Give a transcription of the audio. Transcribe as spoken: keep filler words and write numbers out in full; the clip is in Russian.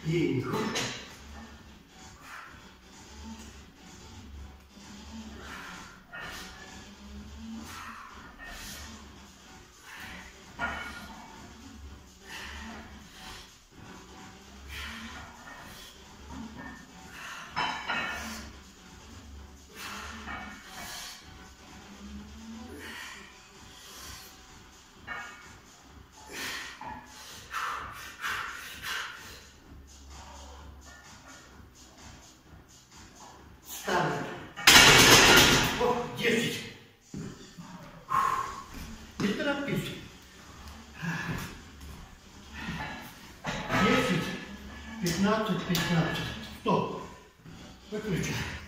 Тихо. Ставлю. О, десять. Не торопись. Десять, пятнадцать, пятнадцать. Стоп. Выключай.